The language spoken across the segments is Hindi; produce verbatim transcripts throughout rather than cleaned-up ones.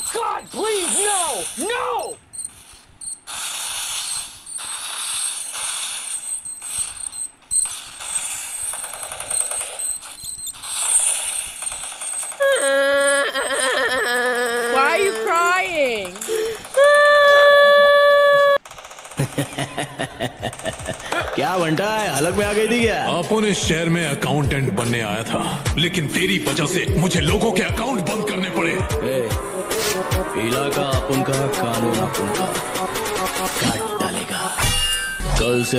God, please, no! No! Why are you crying? क्या बंटा है, हलक में आ गई थी क्या? अपन इस शहर में अकाउंटेंट बनने आया था, लेकिन तेरी वजह से मुझे लोगों के अकाउंट बंद करने पड़े। इलाका अपन का, कानून अपन का, काट डालेगा कल से।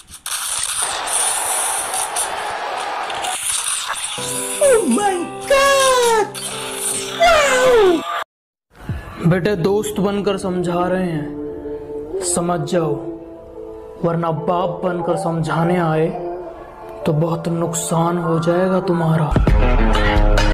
Oh my God! Wow! बेटे दोस्त बनकर समझा रहे हैं, समझ जाओ, वरना बाप बनकर समझाने आए तो बहुत नुकसान हो जाएगा तुम्हारा।